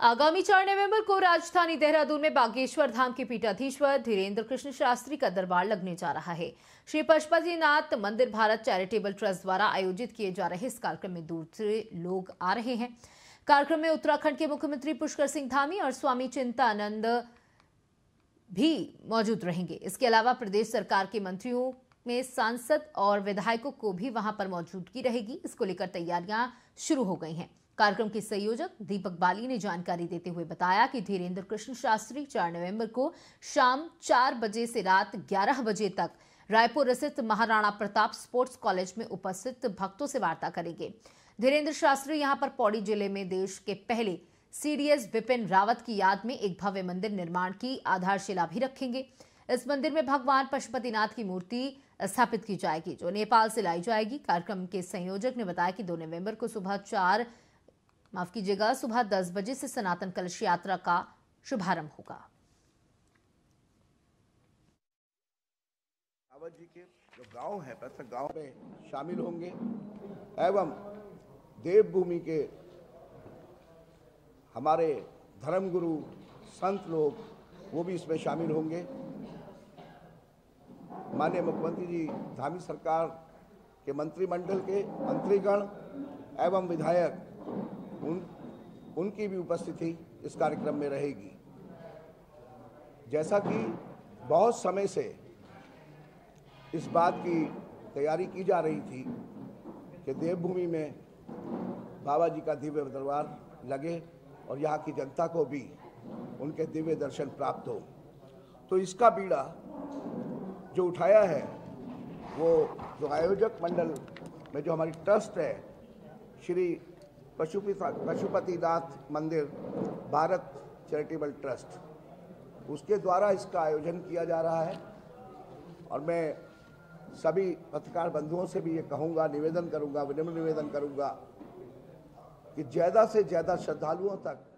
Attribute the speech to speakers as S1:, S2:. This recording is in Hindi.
S1: आगामी 4 नवंबर को राजधानी देहरादून में बागेश्वर धाम के पीठाधीश्वर धीरेन्द्र कृष्ण शास्त्री का दरबार लगने जा रहा है। श्री पशुपतिनाथ मंदिर भारत चैरिटेबल ट्रस्ट द्वारा आयोजित किए जा रहे इस कार्यक्रम में दूर से लोग आ रहे हैं। कार्यक्रम में उत्तराखंड के मुख्यमंत्री पुष्कर सिंह धामी और स्वामी चिंतानंद भी मौजूद रहेंगे। इसके अलावा प्रदेश सरकार के मंत्रियों में सांसद और विधायकों को भी वहां पर मौजूदगी रहेगी। इसको लेकर तैयारियां शुरू हो गई हैं। कार्यक्रम के संयोजक दीपक बाली ने जानकारी देते हुए बताया कि धीरेन्द्र कृष्ण शास्त्री 4 नवंबर को शाम 4 बजे से रात 11 बजे तक रायपुर स्थित महाराणा प्रताप स्पोर्ट्स कॉलेज में उपस्थित भक्तों से वार्ता करेंगे। धीरेन्द्र शास्त्री यहां पर पौड़ी जिले में देश के पहले सीडीएस बिपिन रावत की याद में एक भव्य मंदिर निर्माण की आधारशिला भी रखेंगे। इस मंदिर में भगवान पशुपतिनाथ की मूर्ति स्थापित की जाएगी, जो नेपाल से लाई जाएगी। कार्यक्रम के संयोजक ने बताया कि 2 नवंबर को सुबह 10 बजे से सनातन कलश यात्रा का शुभारंभ होगा।
S2: रावत जी के जो गांव है, प्रत्येक गांव में शामिल होंगे एवं देवभूमि के हमारे धर्मगुरु संत लोग वो भी इसमें शामिल होंगे। माननीय मुख्यमंत्री जी धामी सरकार के मंत्रिमंडल के मंत्रीगण एवं विधायक उनकी भी उपस्थिति इस कार्यक्रम में रहेगी। जैसा कि बहुत समय से इस बात की तैयारी की जा रही थी कि देवभूमि में बाबा जी का दिव्य दरबार लगे और यहाँ की जनता को भी उनके दिव्य दर्शन प्राप्त हो, तो इसका बीड़ा जो उठाया है वो जो आयोजक मंडल में जो हमारी ट्रस्ट है श्री पशुपतिनाथ मंदिर भारत चैरिटेबल ट्रस्ट, उसके द्वारा इसका आयोजन किया जा रहा है। और मैं सभी पत्रकार बंधुओं से भी ये कहूँगा, निवेदन करूँगा, विनम्र निवेदन करूँगा कि ज़्यादा से ज़्यादा श्रद्धालुओं तक